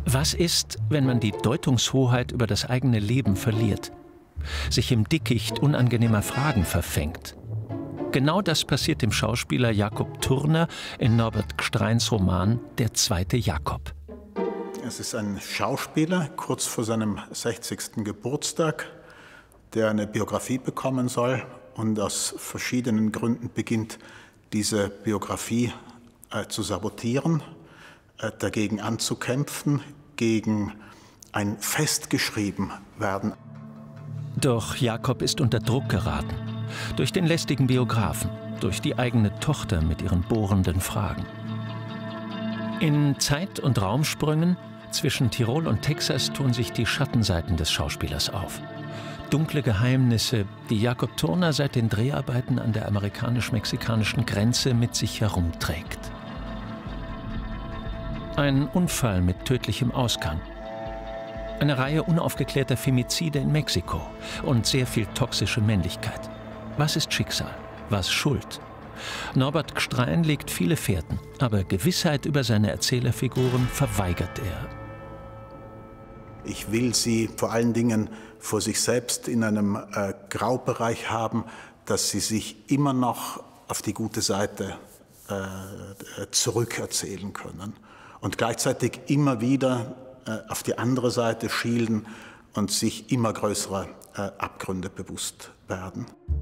Was ist, wenn man die Deutungshoheit über das eigene Leben verliert, sich im Dickicht unangenehmer Fragen verfängt? Genau das passiert dem Schauspieler Jakob Turner in Norbert Gstreins Roman Der zweite Jakob. Es ist ein Schauspieler, kurz vor seinem 60. Geburtstag, der eine Biografie bekommen soll und aus verschiedenen Gründen beginnt, diese Biografie zu sabotieren, dagegen anzukämpfen, gegen ein Festgeschriebenwerden. Doch Jakob ist unter Druck geraten. Durch den lästigen Biografen, durch die eigene Tochter mit ihren bohrenden Fragen. In Zeit- und Raumsprüngen zwischen Tirol und Texas tun sich die Schattenseiten des Schauspielers auf. Dunkle Geheimnisse, die Jakob Turner seit den Dreharbeiten an der amerikanisch-mexikanischen Grenze mit sich herumträgt. Ein Unfall mit tödlichem Ausgang. Eine Reihe unaufgeklärter Femizide in Mexiko und sehr viel toxische Männlichkeit. Was ist Schicksal? Was Schuld? Norbert Gstrein legt viele Fährten, aber Gewissheit über seine Erzählerfiguren verweigert er. Ich will sie vor allen Dingen vor sich selbst in einem Graubereich haben, dass sie sich immer noch auf die gute Seite zurückerzählen können und gleichzeitig immer wieder auf die andere Seite schielen und sich immer größerer Abgründe bewusst werden.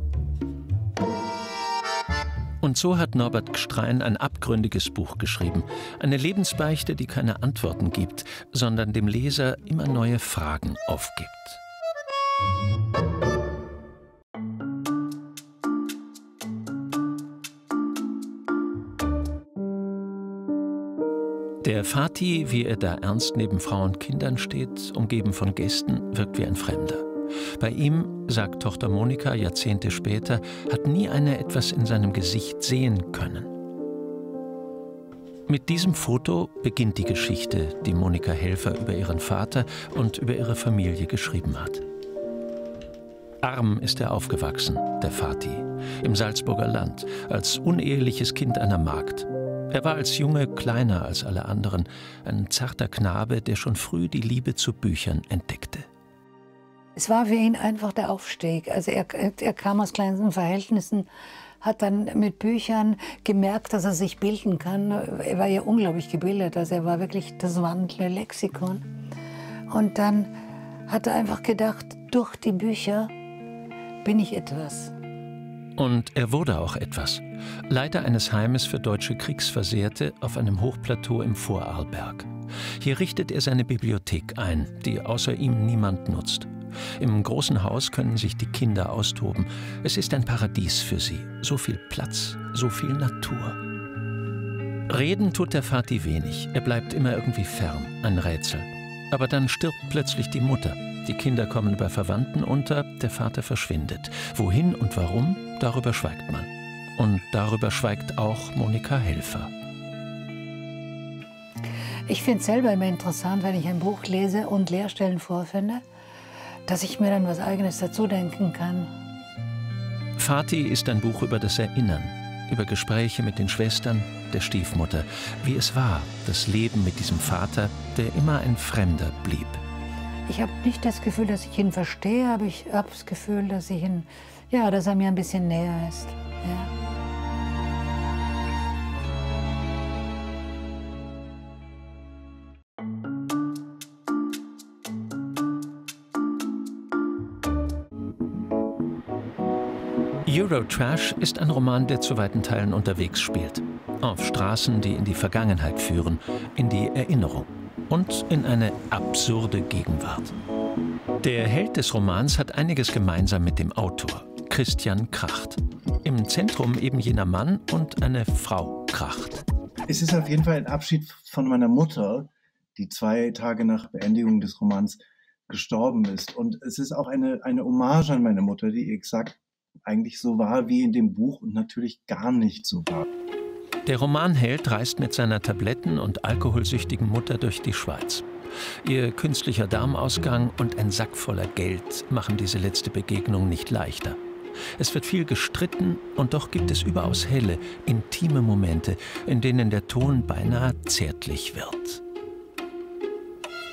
Und so hat Norbert Gstrein ein abgründiges Buch geschrieben. Eine Lebensbeichte, die keine Antworten gibt, sondern dem Leser immer neue Fragen aufgibt. Der Vati, wie er da ernst neben Frau und Kindern steht, umgeben von Gästen, wirkt wie ein Fremder. Bei ihm, sagt Tochter Monika Jahrzehnte später, hat nie einer etwas in seinem Gesicht sehen können. Mit diesem Foto beginnt die Geschichte, die Monika Helfer über ihren Vater und über ihre Familie geschrieben hat. Arm ist er aufgewachsen, der Vati, im Salzburger Land, als uneheliches Kind einer Magd. Er war als Junge kleiner als alle anderen, ein zarter Knabe, der schon früh die Liebe zu Büchern entdeckte. Es war für ihn einfach der Aufstieg. Also er kam aus kleinsten Verhältnissen, hat dann mit Büchern gemerkt, dass er sich bilden kann. Er war ja unglaublich gebildet, also er war wirklich das wandelnde Lexikon. Und dann hat er einfach gedacht, durch die Bücher bin ich etwas. Und er wurde auch etwas. Leiter eines Heimes für deutsche Kriegsversehrte auf einem Hochplateau im Vorarlberg. Hier richtet er seine Bibliothek ein, die außer ihm niemand nutzt. Im großen Haus können sich die Kinder austoben. Es ist ein Paradies für sie. So viel Platz, so viel Natur. Reden tut der Vati wenig. Er bleibt immer irgendwie fern, ein Rätsel. Aber dann stirbt plötzlich die Mutter. Die Kinder kommen bei Verwandten unter, der Vater verschwindet. Wohin und warum, darüber schweigt man. Und darüber schweigt auch Monika Helfer. Ich finde es selber immer interessant, wenn ich ein Buch lese und Leerstellen vorfinde, dass ich mir dann was Eigenes dazu denken kann. Vati ist ein Buch über das Erinnern, über Gespräche mit den Schwestern, der Stiefmutter, wie es war, das Leben mit diesem Vater, der immer ein Fremder blieb. Ich habe nicht das Gefühl, dass ich ihn verstehe, aber ich habe das Gefühl, dass ich ihn, ja, dass er mir ein bisschen näher ist. Ja. Eurotrash ist ein Roman, der zu weiten Teilen unterwegs spielt. Auf Straßen, die in die Vergangenheit führen, in die Erinnerung und in eine absurde Gegenwart. Der Held des Romans hat einiges gemeinsam mit dem Autor, Christian Kracht. Im Zentrum eben jener Mann und eine Frau Kracht. Es ist auf jeden Fall ein Abschied von meiner Mutter, die 2 Tage nach Beendigung des Romans gestorben ist. Und es ist auch eine Hommage an meine Mutter, die exakt eigentlich so war wie in dem Buch und natürlich gar nicht so war. Der Romanheld reist mit seiner tabletten- und alkoholsüchtigen Mutter durch die Schweiz. Ihr künstlicher Darmausgang und ein Sack voller Geld machen diese letzte Begegnung nicht leichter. Es wird viel gestritten und doch gibt es überaus helle, intime Momente, in denen der Ton beinahe zärtlich wird.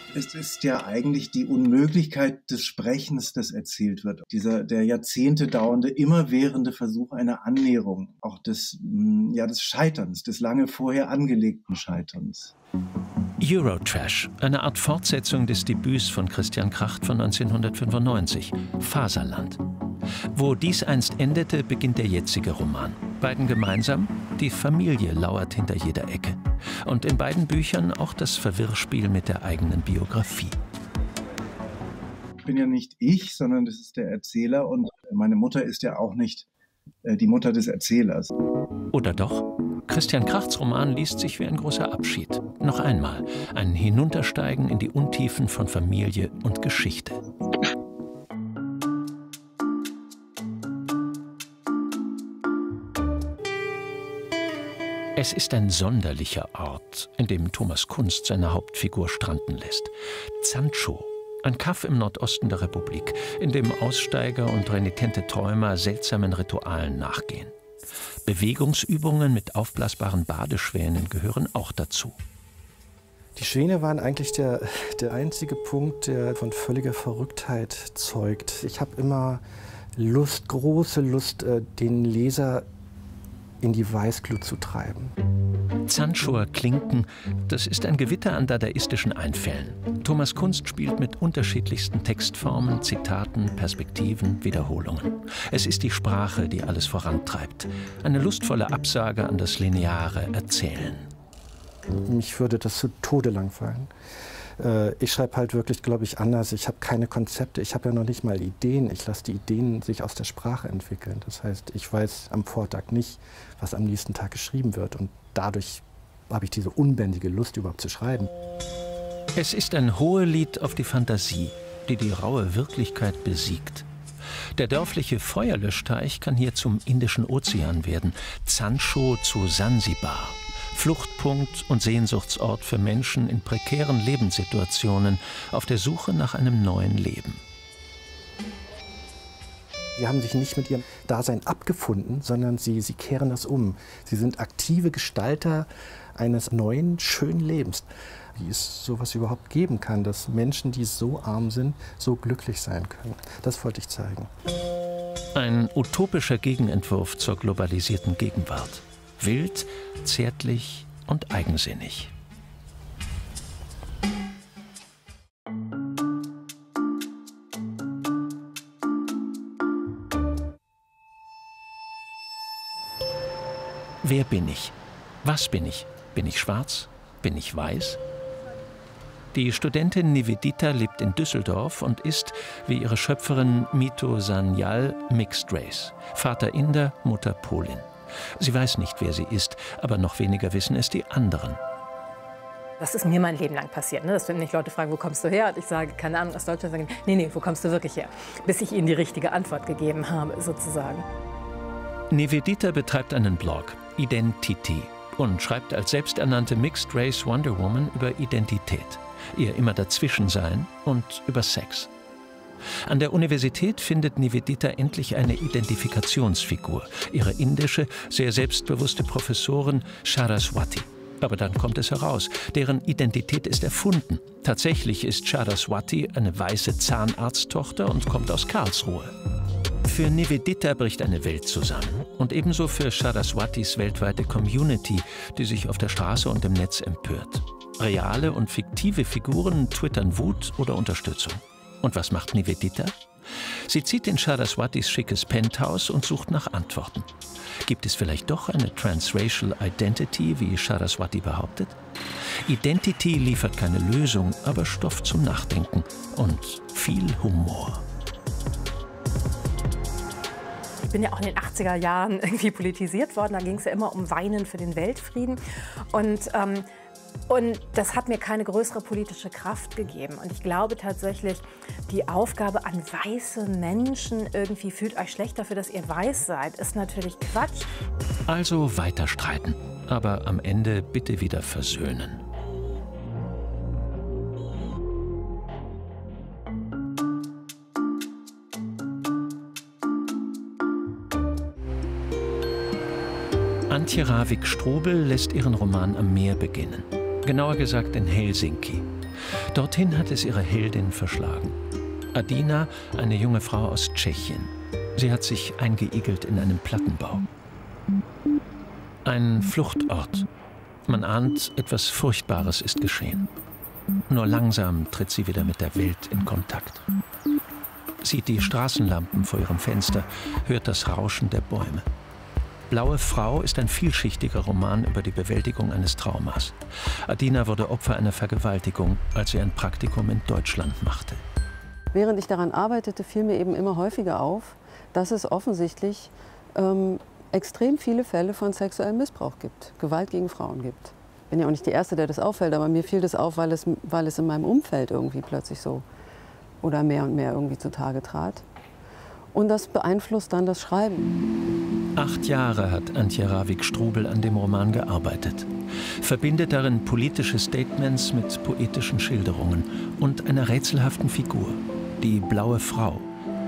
Es ist ja eigentlich die Unmöglichkeit des Sprechens, das erzählt wird. Der Jahrzehnte dauernde, immerwährende Versuch einer Annäherung, auch des Scheiterns, des lange vorher angelegten Scheiterns. Eurotrash, eine Art Fortsetzung des Debüts von Christian Kracht von 1995, Faserland. Wo dies einst endete, beginnt der jetzige Roman. Beiden gemeinsam, die Familie lauert hinter jeder Ecke. Und in beiden Büchern auch das Verwirrspiel mit der eigenen Biografie. Ich bin ja nicht ich, sondern das ist der Erzähler und meine Mutter ist ja auch nicht die Mutter des Erzählers. Oder doch? Christian Krachts Roman liest sich wie ein großer Abschied. Noch einmal ein Hinuntersteigen in die Untiefen von Familie und Geschichte. Es ist ein sonderlicher Ort, in dem Thomas Kunst seine Hauptfigur stranden lässt. Zancho, ein Kaff im Nordosten der Republik, in dem Aussteiger und renitente Träumer seltsamen Ritualen nachgehen. Bewegungsübungen mit aufblasbaren Badeschwänen gehören auch dazu. Die Schwäne waren eigentlich der einzige Punkt, der von völliger Verrücktheit zeugt. Ich habe immer Lust, große Lust, den Leser in die Weißglut zu treiben. Zanchoer Klinken, das ist ein Gewitter an dadaistischen Einfällen. Thomas Kunst spielt mit unterschiedlichsten Textformen, Zitaten, Perspektiven, Wiederholungen. Es ist die Sprache, die alles vorantreibt. Eine lustvolle Absage an das lineare Erzählen. Mich würde das zu Tode langweilen. Ich schreibe halt wirklich, glaube ich, anders. Ich habe keine Konzepte, ich habe ja noch nicht mal Ideen. Ich lasse die Ideen sich aus der Sprache entwickeln. Das heißt, ich weiß am Vortag nicht, was am nächsten Tag geschrieben wird. Und dadurch habe ich diese unbändige Lust, überhaupt zu schreiben. Es ist ein Hohelied auf die Fantasie, die die raue Wirklichkeit besiegt. Der dörfliche Feuerlöschteich kann hier zum Indischen Ozean werden, Zancho zu Sansibar. Fluchtpunkt und Sehnsuchtsort für Menschen in prekären Lebenssituationen auf der Suche nach einem neuen Leben. Sie haben sich nicht mit ihrem Dasein abgefunden, sondern sie kehren das um. Sie sind aktive Gestalter eines neuen, schönen Lebens. Wie es sowas überhaupt geben kann, dass Menschen, die so arm sind, so glücklich sein können. Das wollte ich zeigen. Ein utopischer Gegenentwurf zur globalisierten Gegenwart. Wild, zärtlich und eigensinnig. Wer bin ich? Was bin ich? Bin ich schwarz? Bin ich weiß? Die Studentin Nivedita lebt in Düsseldorf und ist, wie ihre Schöpferin Mito Sanyal, Mixed Race. Vater Inder, Mutter Polin. Sie weiß nicht, wer sie ist, aber noch weniger wissen es die anderen. Das ist mir mein Leben lang passiert, ne? Dass wenn mich Leute fragen, wo kommst du her? Und ich sage, keine Ahnung, aus Deutschland, sagen, nee, wo kommst du wirklich her? Bis ich ihnen die richtige Antwort gegeben habe, sozusagen. Nivedita betreibt einen Blog, Identity, und schreibt als selbsternannte Mixed Race Wonder Woman über Identität, ihr immer Dazwischensein und über Sex. An der Universität findet Nivedita endlich eine Identifikationsfigur, ihre indische, sehr selbstbewusste Professorin Saraswati. Aber dann kommt es heraus, deren Identität ist erfunden. Tatsächlich ist Saraswati eine weiße Zahnarzttochter und kommt aus Karlsruhe. Für Nivedita bricht eine Welt zusammen und ebenso für Saraswatis weltweite Community, die sich auf der Straße und im Netz empört. Reale und fiktive Figuren twittern Wut oder Unterstützung. Und was macht Nivedita? Sie zieht in Saraswatis schickes Penthouse und sucht nach Antworten. Gibt es vielleicht doch eine Transracial Identity, wie Saraswati behauptet? Identity liefert keine Lösung, aber Stoff zum Nachdenken und viel Humor. Ich bin ja auch in den 80er Jahren irgendwie politisiert worden. Da ging es ja immer um Weinen für den Weltfrieden. Und das hat mir keine größere politische Kraft gegeben. Und ich glaube tatsächlich, die Aufgabe an weiße Menschen, irgendwie fühlt euch schlecht dafür, dass ihr weiß seid, ist natürlich Quatsch. Also weiter streiten, aber am Ende bitte wieder versöhnen. Antje Ravik-Strobel lässt ihren Roman am Meer beginnen. Genauer gesagt in Helsinki. Dorthin hat es ihre Heldin verschlagen. Adina, eine junge Frau aus Tschechien. Sie hat sich eingeigelt in einem Plattenbau. Ein Fluchtort. Man ahnt, etwas Furchtbares ist geschehen. Nur langsam tritt sie wieder mit der Welt in Kontakt. Sieht die Straßenlampen vor ihrem Fenster, hört das Rauschen der Bäume. Blaue Frau ist ein vielschichtiger Roman über die Bewältigung eines Traumas. Adina wurde Opfer einer Vergewaltigung, als sie ein Praktikum in Deutschland machte. Während ich daran arbeitete, fiel mir eben immer häufiger auf, dass es offensichtlich extrem viele Fälle von sexuellem Missbrauch gibt, Gewalt gegen Frauen gibt. Ich bin ja auch nicht die Erste, der das auffällt, aber mir fiel das auf, weil es in meinem Umfeld irgendwie plötzlich so oder mehr und mehr irgendwie zutage trat. Und das beeinflusst dann das Schreiben. 8 Jahre hat Antje Ravik-Strubel an dem Roman gearbeitet. Verbindet darin politische Statements mit poetischen Schilderungen und einer rätselhaften Figur, die blaue Frau.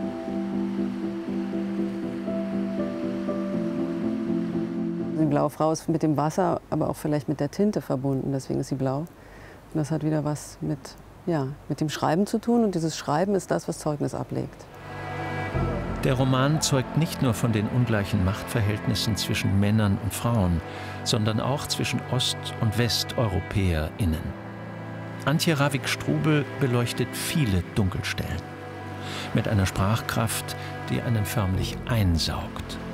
Die blaue Frau ist mit dem Wasser, aber auch vielleicht mit der Tinte verbunden, deswegen ist sie blau. Und das hat wieder was mit dem Schreiben zu tun, und dieses Schreiben ist das, was Zeugnis ablegt. Der Roman zeugt nicht nur von den ungleichen Machtverhältnissen zwischen Männern und Frauen, sondern auch zwischen Ost- und WesteuropäerInnen. Antje Ravik-Strubel beleuchtet viele Dunkelstellen. Mit einer Sprachkraft, die einen förmlich einsaugt.